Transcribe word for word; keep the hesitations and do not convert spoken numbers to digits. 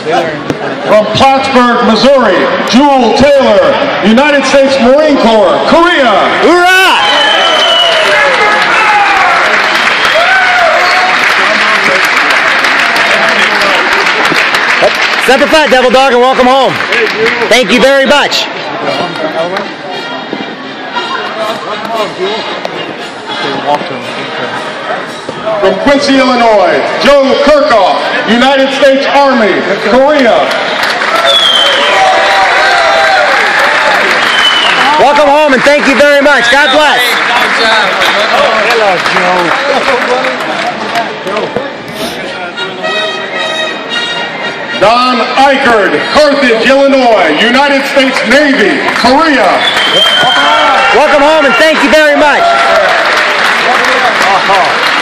From Plattsburgh, Missouri, Jewel Taylor, United States Marine Corps, Korea. Hoorah! Semper Fi, Devil Dog, and welcome home. Thank you very much. From Quincy, Illinois, Joe Kirkhoff, United States Army, Korea. Welcome home and thank you very much. God bless. Hello, Joe. Don Eichard, Carthage, Illinois, United States Navy, Korea. Welcome home and thank you very much.